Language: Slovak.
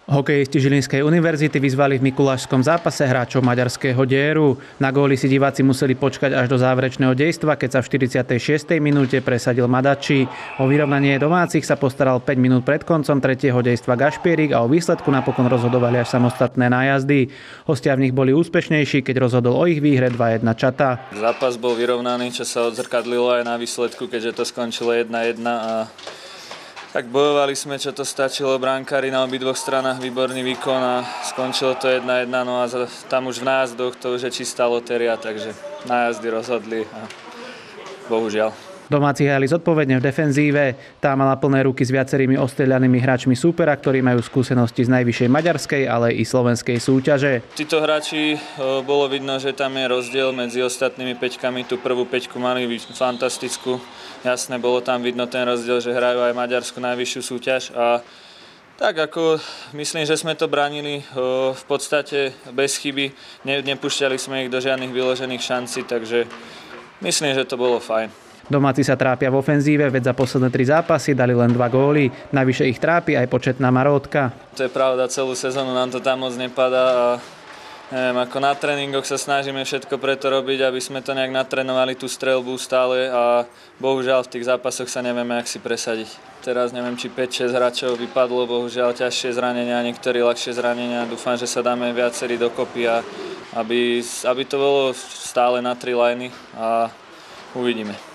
Hokejisti Žilinskej univerzity vyzvali v mikulášskom zápase hráčov maďarského Dieru. Na góly si diváci museli počkať až do záverečného dejstva, keď sa v 46. minúte presadil Madači. O vyrovnanie domácich sa postaral 5 minút pred koncom tretieho dejstva Gašpierik a o výsledku napokon rozhodovali až samostatné nájazdy. Hostia v nich boli úspešnejší, keď rozhodol o ich výhre 2-1 Čata. Zápas bol vyrovnaný, čo sa odzrkadlilo aj na výsledku, keďže to skončilo 1-1 a tak bojovali sme, čo to stačilo, brankári na obidvoch stranách, výborný výkon a skončilo to 1-1, no a tam už v nájazdoch to už je čistá lotéria, takže nájazdy rozhodli a bohužiaľ. Domáci hrali zodpovedne v defenzíve. Tá mala plné ruky s viacerými ostrieľanými hráčmi súpera, ktorí majú skúsenosti z najvyššej maďarskej, ale i slovenskej súťaže. Títo hráči, bolo vidno, že tam je rozdiel medzi ostatnými peťkami. Tú prvú peťku mali fantastickú. Jasné, bolo tam vidno ten rozdiel, že hrajú aj maďarsku najvyššiu súťaž a tak ako myslím, že sme to bránili v podstate bez chyby. Nepúšťali sme ich do žiadnych vyložených šancí, takže myslím, že to bolo fajn. Domáci sa trápia v ofenzíve, veď za posledné 3 zápasy dali len 2 góly. Navyše ich trápi aj početná marótka. To je pravda, celú sezónu nám to tam moc nepadá a neviem, ako na tréningoch sa snažíme všetko preto robiť, aby sme to nejak natrénovali tú streľbu stále a bohužiaľ v tých zápasoch sa nevieme, jak si presadiť. Teraz neviem, či 5-6 hráčov vypadlo, bohužiaľ ťažšie zranenia, niektorí ľahšie zranenia. Dúfam, že sa dáme viacerí dokopy a aby to bolo stále na 3 lajny a uvidíme.